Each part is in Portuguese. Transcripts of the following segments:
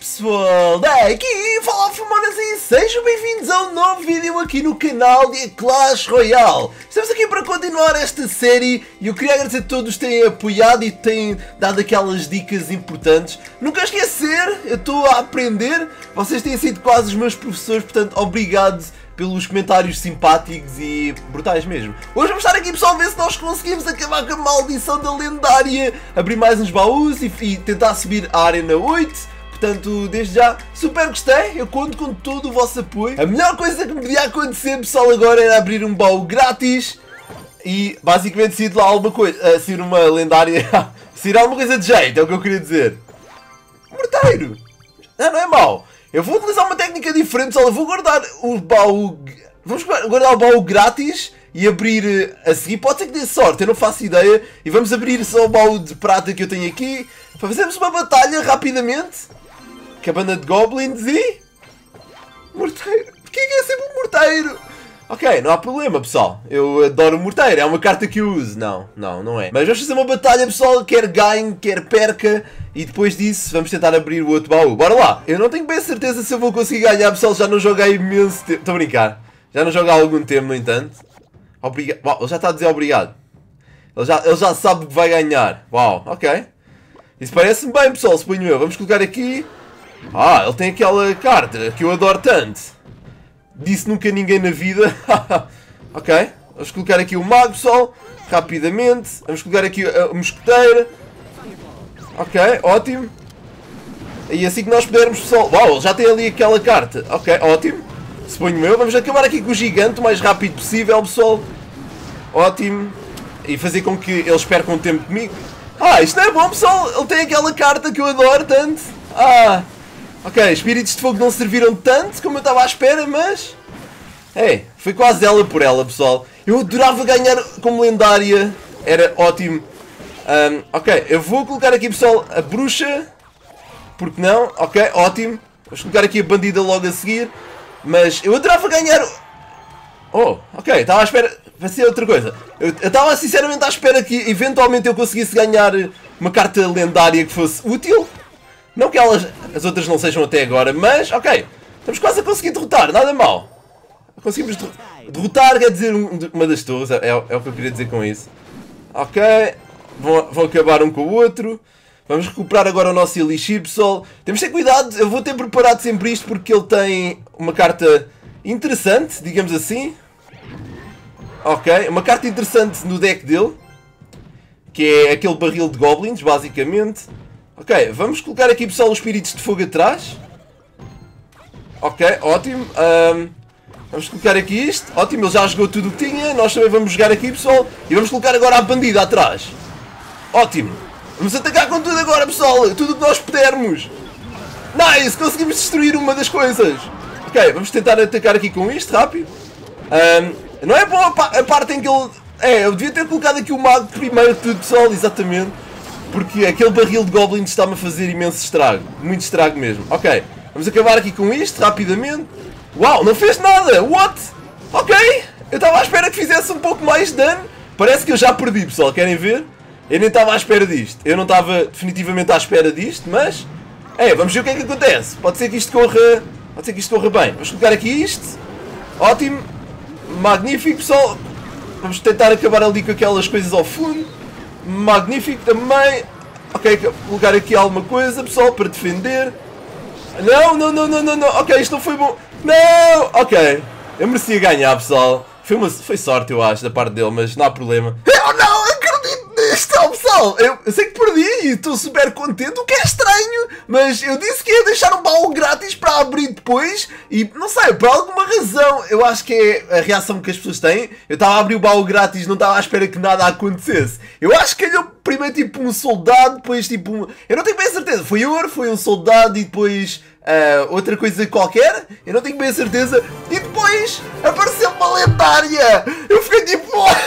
pessoal, daqui fala Fumonas e sejam bem-vindos a um novo vídeo aqui no canal de Clash Royale. Estamos aqui para continuar esta série e eu queria agradecer a todos que têm apoiado e têm dado aquelas dicas importantes. Nunca esquecer, eu estou a aprender, vocês têm sido quase os meus professores, portanto obrigado pelos comentários simpáticos e brutais mesmo. Hoje vamos estar aqui, pessoal, a ver se nós conseguimos acabar com a maldição da lendária, abrir mais uns baús e tentar subir a Arena 8. Portanto, desde já, super gostei, eu conto com todo o vosso apoio. A melhor coisa que me podia acontecer, pessoal, agora era abrir um baú grátis e basicamente sair de lá alguma coisa, sair uma lendária, sair alguma coisa de jeito, é o que eu queria dizer. Morteiro! Não é mau. Eu vou utilizar uma técnica diferente, pessoal. Eu vou guardar o baú. Vamos guardar o baú grátis e abrir a seguir. Pode ser que dê sorte, eu não faço ideia. E vamos abrir só o baú de prata que eu tenho aqui para fazermos uma batalha rapidamente. Cabana de Goblins e... Morteiro. Porquê que é sempre um morteiro? Ok, não há problema, pessoal. Eu adoro o morteiro. É uma carta que eu uso. Não é. Mas vamos fazer uma batalha, pessoal. Quer ganhe, quer perca. E depois disso, vamos tentar abrir o outro baú. Bora lá. Eu não tenho bem certeza se eu vou conseguir ganhar, pessoal. Já não jogo há imenso tempo. Estou a brincar. Já não jogo há algum tempo, no entanto. Obrigado. Uau, ele já está a dizer obrigado. Ele já sabe que vai ganhar. Uau, ok. Isso parece-me bem, pessoal. Suponho eu. Vamos colocar aqui. Ah, ele tem aquela carta que eu adoro tanto. Disse nunca ninguém na vida. Ok. Vamos colocar aqui o mago, pessoal. Rapidamente. Vamos colocar aqui a mosqueteira. Ok, ótimo. E assim que nós pudermos, pessoal... Uau, ele já tem ali aquela carta. Ok, ótimo. Suponho eu. Vamos acabar aqui com o gigante o mais rápido possível, pessoal. Ótimo. E fazer com que eles percam tempo comigo. Ah, isto não é bom, pessoal. Ele tem aquela carta que eu adoro tanto. Ah... Ok, espíritos de fogo não serviram tanto como eu estava à espera, mas... foi quase ela por ela, pessoal. Eu adorava ganhar como lendária. Era ótimo. Ok, eu vou colocar aqui, pessoal, a bruxa. Porque não? Ok, ótimo. Vamos colocar aqui a bandida logo a seguir. Mas eu adorava ganhar... Oh, ok, estava à espera... Vai ser outra coisa. Eu estava sinceramente à espera que eventualmente eu conseguisse ganhar uma carta lendária que fosse útil. Não que as outras não sejam até agora, mas ok. Estamos quase a conseguir derrotar, nada mal. Conseguimos derrotar, quer dizer, uma das torres, é o que eu queria dizer com isso. Ok, vão acabar um com o outro. Vamos recuperar agora o nosso elixir, pessoal. Temos de ter cuidado, eu vou ter preparado sempre isto porque ele tem uma carta interessante, digamos assim. Ok, uma carta interessante no deck dele. Que é aquele barril de goblins, basicamente. Ok, vamos colocar aqui, pessoal, os espíritos de fogo atrás. Ok, ótimo. Vamos colocar aqui isto. Ótimo, ele já jogou tudo o que tinha. Nós também vamos jogar aqui, pessoal. E vamos colocar agora a bandida atrás. Ótimo. Vamos atacar com tudo agora, pessoal. Tudo o que nós pudermos. Nice, conseguimos destruir uma das coisas. Ok, vamos tentar atacar aqui com isto, rápido. Não é bom a parte em que ele... eu devia ter colocado aqui o mago primeiro de tudo, pessoal, exatamente. Porque aquele barril de goblins está-me a fazer imenso estrago. Muito estrago mesmo. Ok, vamos acabar aqui com isto, rapidamente. Uau, não fez nada! What? Ok, eu estava à espera que fizesse um pouco mais de dano. Parece que eu já perdi, pessoal, querem ver? Eu nem estava à espera disto. Eu não estava definitivamente à espera disto, mas... vamos ver o que é que acontece. Pode ser que isto corra bem. Vamos colocar aqui isto. Ótimo. Magnífico, pessoal. Vamos tentar acabar ali com aquelas coisas ao fundo. Magnífico também. Ok, colocar aqui alguma coisa, pessoal, para defender. Não. Ok, isto não foi bom. Não! Ok. Eu merecia ganhar, pessoal. Foi sorte, eu acho, da parte dele, mas não há problema. Eu não acredito nisto, pessoal. Eu sei que perdi e estou super contente, o que é estranho. Mas eu disse que ia deixar um baú grátis para abrir depois. E não sei, por alguma razão, eu acho que é a reação que as pessoas têm. Eu estava a abrir o baú grátis, não estava à espera que nada acontecesse. Eu acho que calhou primeiro tipo um soldado, depois tipo um... Eu não tenho bem certeza, foi ouro, foi um soldado e depois... outra coisa qualquer, eu não tenho bem a certeza. E depois apareceu uma lendária. Eu fiquei tipo...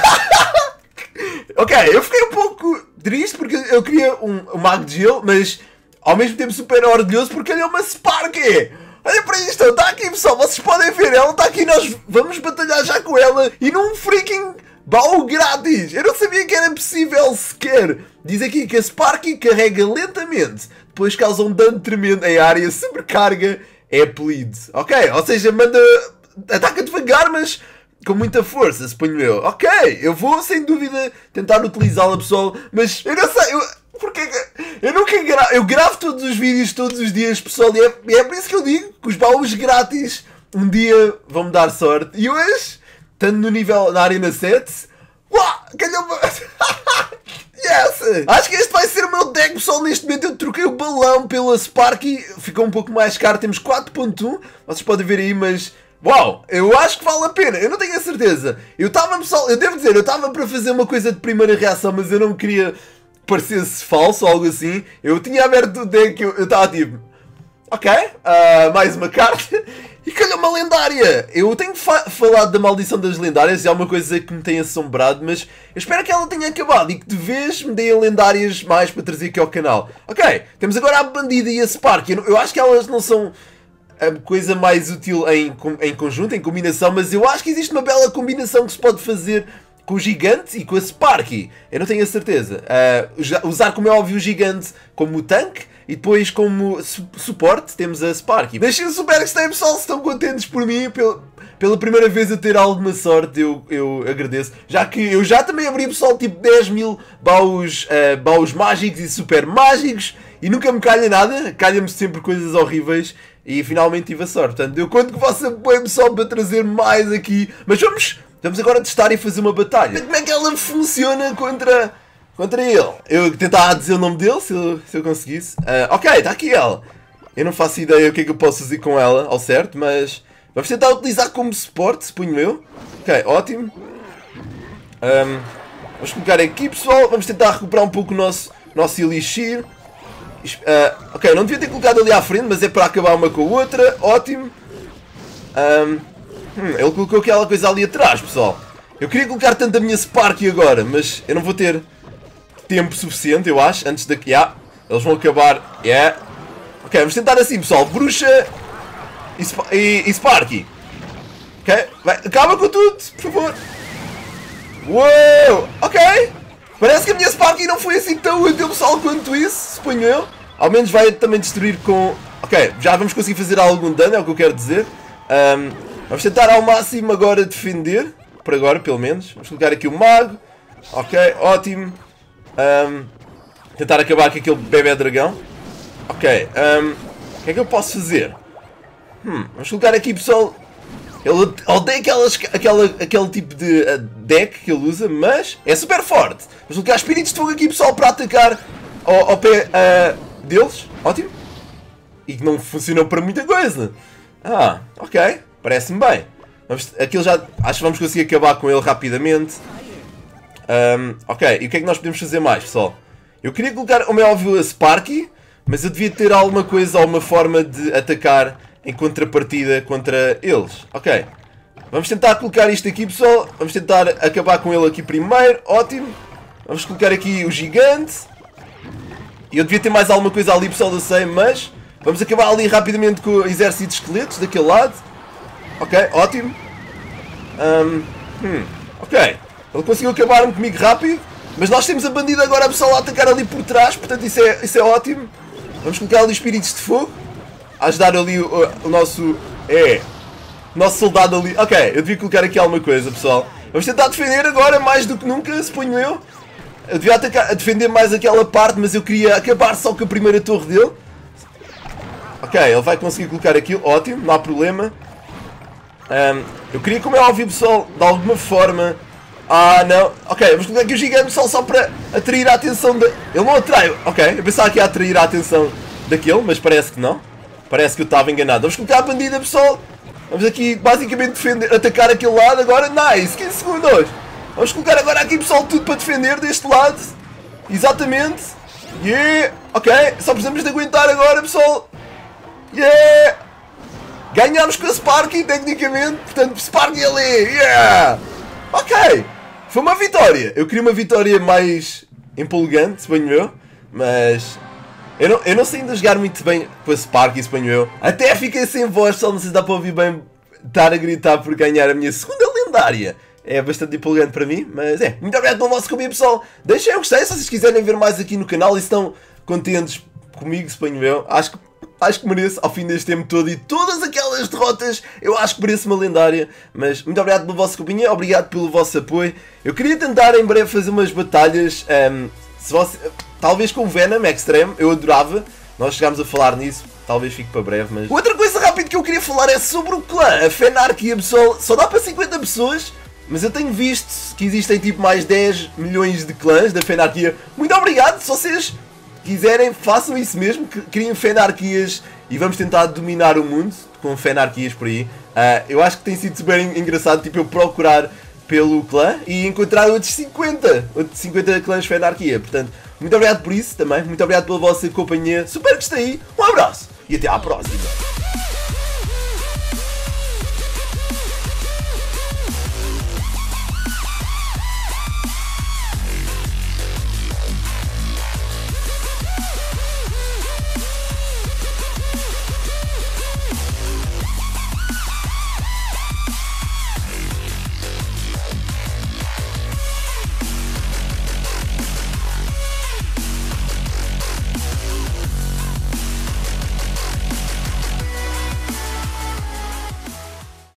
Ok, eu fiquei um pouco triste porque eu queria um mago de gelo, mas ao mesmo tempo super orgulhoso porque ele é uma Sparky. Olha para isto, está aqui, pessoal, vocês podem ver, ela está aqui, nós vamos batalhar já com ela e num freaking baú grátis. Eu não sabia que era possível sequer. Diz aqui que a Sparky carrega lentamente depois causa um dano tremendo em área. Sobrecarga é apelido. Ok, ou seja, ataca devagar, mas com muita força, suponho eu. Ok, eu vou sem dúvida tentar utilizá-la, pessoal, mas eu não sei, porque eu nunca gravo, eu gravo todos os vídeos todos os dias, pessoal, e é por isso que eu digo que os baús grátis um dia vão-me dar sorte. E hoje, estando no nível na Arena 7, calhou-me. Yes! Acho que este vai ser o meu deck, pessoal. Neste momento eu troquei o balão pela Sparky, ficou um pouco mais caro, temos 4.1, vocês podem ver aí, mas uau, eu acho que vale a pena, eu não tenho a certeza. Eu estava, pessoal, eu devo dizer, eu estava para fazer uma coisa de primeira reação, mas eu não queria que parecesse falso ou algo assim. Eu tinha aberto o deck, eu estava tipo, ok, mais uma carta. E calhou uma lendária! Eu tenho falado da maldição das lendárias, é uma coisa que me tem assombrado, mas eu espero que ela tenha acabado e que de vez me deem lendárias mais para trazer aqui ao canal. Ok, temos agora a Bandida e a Spark. Eu acho que elas não são a coisa mais útil em conjunto, em combinação, mas eu acho que existe uma bela combinação que se pode fazer com o Gigante e com a Sparky. Eu não tenho a certeza. Usar, como é óbvio, o Gigante como tanque e depois como suporte temos a Sparky. Deixem o super gostei, pessoal, se estão contentes por mim, pela primeira vez a ter alguma sorte, eu agradeço. Já que eu já também abri, pessoal, tipo 10 mil baús mágicos e super mágicos e nunca me calha nada, calha-me sempre coisas horríveis e finalmente tive a sorte. Portanto, eu conto com o vosso apoio, pessoal, para trazer mais aqui. Mas vamos agora testar e fazer uma batalha. Como é que ela funciona contra ele? Eu tentava dizer o nome dele, se eu conseguisse. Ok, está aqui ela. Eu não faço ideia o que é que eu posso fazer com ela, ao certo, mas vamos tentar utilizar como suporte, suponho eu. Ok, ótimo. Vamos colocar aqui, pessoal. Vamos tentar recuperar um pouco o nosso Elixir. Ok, não devia ter colocado ali à frente, mas é para acabar uma com a outra. Ótimo. Ele colocou aquela coisa ali atrás, pessoal. Eu queria colocar tanto a minha Sparky agora, mas eu não vou ter tempo suficiente, eu acho, antes daqui. Eles vão acabar. Ok, vamos tentar assim, pessoal. Bruxa e Sparky. Ok, acaba com tudo, por favor. Uou, ok. Parece que a minha Sparky não foi assim tão útil, pessoal, quanto isso, suponho eu. Ao menos vai também destruir com... Ok, já vamos conseguir fazer algum dano, é o que eu quero dizer. Vamos tentar ao máximo agora defender. Por agora, pelo menos. Vamos colocar aqui o mago. Ok, ótimo. Tentar acabar com aquele bebê dragão. Ok, o que é que eu posso fazer? Vamos colocar aqui, pessoal. Ele odeia aquele tipo de deck que ele usa, mas é super forte. Vamos colocar espíritos de fogo aqui, pessoal, para atacar ao pé deles. Ótimo. E que não funcionou para muita coisa. Ok. Parece-me bem. Aquilo já... Acho que vamos conseguir acabar com ele rapidamente. Ok. E o que é que nós podemos fazer mais, pessoal? Eu queria colocar, como é óbvio, a Sparky, mas eu devia ter alguma coisa, alguma forma de atacar em contrapartida contra eles. Ok. Vamos tentar colocar isto aqui, pessoal. Vamos tentar acabar com ele aqui primeiro. Ótimo. Vamos colocar aqui o Gigante. E eu devia ter mais alguma coisa ali, pessoal, eu sei, mas... Vamos acabar ali rapidamente com o exército de esqueletos daquele lado. Ok, ótimo. Ok. Ele conseguiu acabar comigo rápido. Mas nós temos a bandida agora, pessoal, a atacar ali por trás. Portanto, isso é ótimo. Vamos colocar ali espíritos de fogo. A ajudar ali o nosso... nosso soldado ali. Ok, eu devia colocar aqui alguma coisa, pessoal. Vamos tentar defender agora, mais do que nunca, suponho eu. Eu devia defender mais aquela parte, mas eu queria acabar só com a primeira torre dele. Ok, ele vai conseguir colocar aquilo. Ótimo, não há problema. Eu queria, como é óbvio, pessoal, de alguma forma... não. Ok, vamos colocar aqui o Gigante, pessoal, só para atrair a atenção da... Ele não atrai. Ok, eu pensava que ia atrair a atenção daquele, mas parece que não. Parece que eu estava enganado. Vamos colocar a bandida, pessoal. Vamos aqui, basicamente, defender, atacar aquele lado agora. Nice, 15 segundos. Vamos colocar agora aqui, pessoal, tudo para defender deste lado. Exatamente. Yeah. Ok, só precisamos de aguentar agora, pessoal. Yeah. Ganhámos com a Sparky, tecnicamente. Portanto, Sparky ali. Yeah. Ok. Foi uma vitória. Eu queria uma vitória mais empolgante, suponho eu. Mas... Eu não sei ainda jogar muito bem com a Sparky, suponho eu. Até fiquei sem voz, pessoal. Não sei se dá para ouvir bem estar a gritar por ganhar a minha segunda lendária. É bastante empolgante para mim, mas é. Muito obrigado pelo vosso convite, pessoal. Deixem o gostei se vocês quiserem ver mais aqui no canal e se estão contentes comigo, suponho eu. Acho que mereço, ao fim deste tempo todo e todas aquelas derrotas, eu acho que mereço uma lendária. Mas muito obrigado pela vossa companhia, obrigado pelo vosso apoio. Eu queria tentar em breve fazer umas batalhas, talvez com o Venom Extreme, eu adorava. Nós chegámos a falar nisso, talvez fique para breve, mas... Outra coisa rápida que eu queria falar é sobre o clã, a Fenarquia, pessoal. Só dá para 50 pessoas, mas eu tenho visto que existem tipo mais 10 milhões de clãs da Fenarquia. Muito obrigado, se vocês quiserem, façam isso mesmo, criem Fenarquias e vamos tentar dominar o mundo com Fenarquias por aí. Eu acho que tem sido super engraçado, tipo, eu procurar pelo clã e encontrar outros 50 clãs Fenarquia. Portanto, muito obrigado por isso também, muito obrigado pela vossa companhia, super que está aí, um abraço e até à próxima.